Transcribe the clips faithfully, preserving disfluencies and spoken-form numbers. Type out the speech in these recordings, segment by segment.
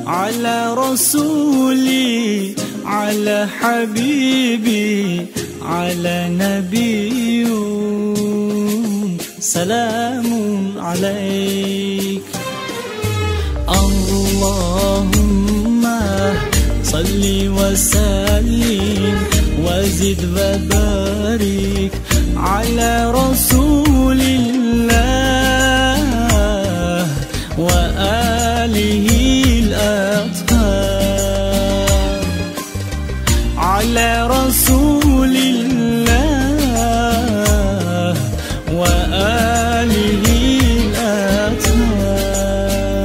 على رسولي على حبيبي على نبي سلام عليك. اللهم صل وسلم وزد وبارك على رسول الله وآله الأطهار على رسول الله وآله الأطهار.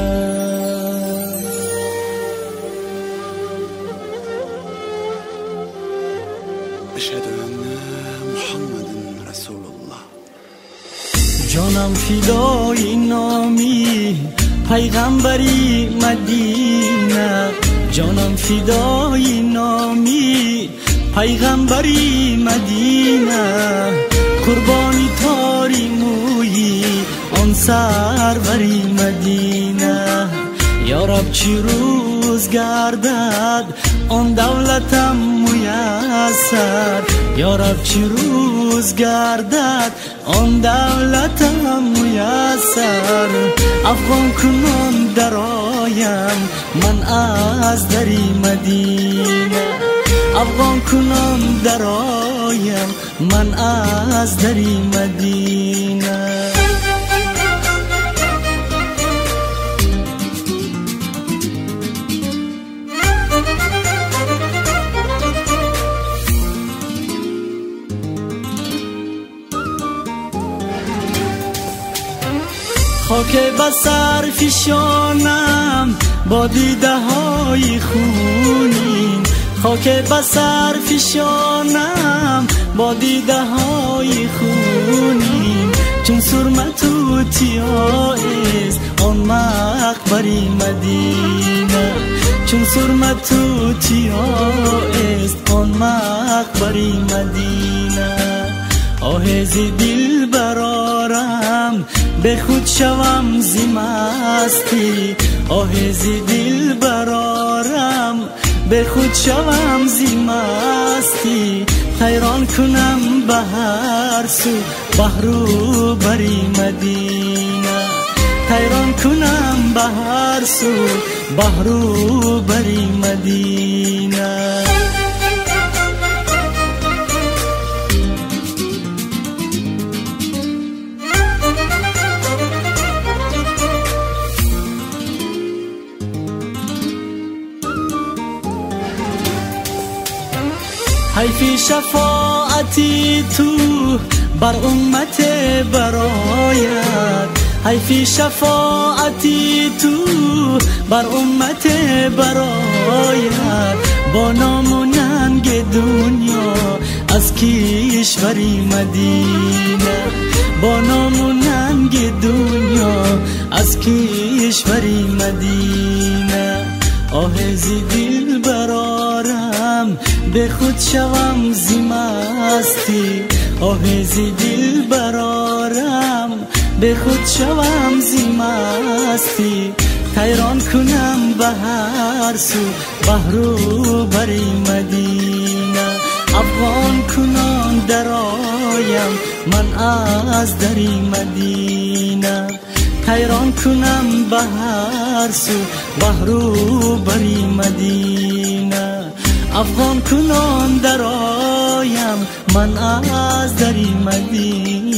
أشهد أن محمد رسول الله. جانم فدای نامی پیغمبری مدینه، جانم فدای نامی پیغمبری مدینه، قربانی تاری مویی آن سروری مدینه. یا رب چی روز گردد آن دولتم میسر، یا رب چی روز گردد آن دولتم میسر. افغان کنان درایم من از دری مدینه، افغان کنان درایم من از دری مدینه. خاک بسر فشانم با دیده های خونین، خاک بسر فشانم با دیده های خونین. چون سرمه توتیا است آن مقبری مدینه، چون سرمه توتیا است آن مقبری مدینه. آه زی دل برارم به خود شوم زی مستی، آه زی دل برارم به خود شوم زی مستی. حیران کنم به هر سو بحرو بری مدینه، حیران کنم به هر سو بحرو بری مدینه. حیفی شفاعتی تو بر امت برایت، حیفی شفاعتی تو بر امت برایت. با نام و ننگ دنیا از کشوری مدینه، با نام و ننگ دنیا از کشوری مدینه. آه زی دل برارم به خود شوم زی مستی، آه زی دل برارم به خود شوم زی مستی. حیران کنم به هر سو بحرو بری مدینه، افغان کنان درایم من از دری مدینه. حیران کنم به هر سو بحرو بری مدینه، افغان کنان درایم من از دری مدینه.